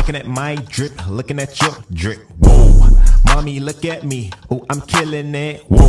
Looking at my drip, looking at your drip. Whoa, mommy, look at me. Oh, I'm killing it. Whoa.